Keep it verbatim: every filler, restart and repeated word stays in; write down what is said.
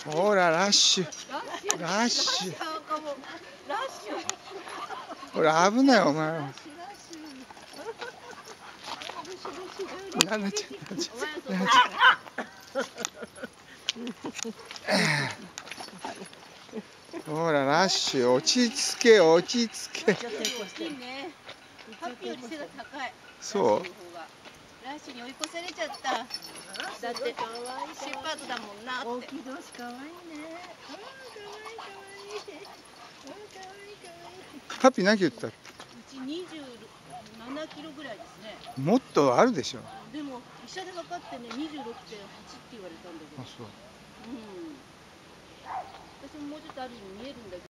ほらラッシュラッシュほら危ないお前は。なんだちゃんちほらラッシュ落ち着け落ち着け。 ハッピーより背が高い。 そう。 ラッシュに追い越されちゃった。だってシェパードだもんなって。大きい同士可愛いね。うん、可愛い可愛い。うん、可愛い可愛い。 ハッピー何キロって言った？うちにじゅうななキロぐらいですね。 もっとあるでしょ。 でも医者で測ってねにじゅうろくてんはちって言われたんだけど。 あ、そう。 うん。私ももうちょっとあるように見えるんだけど。